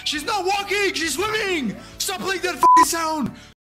She's not walking. She's swimming. Stop playing that fucking sound.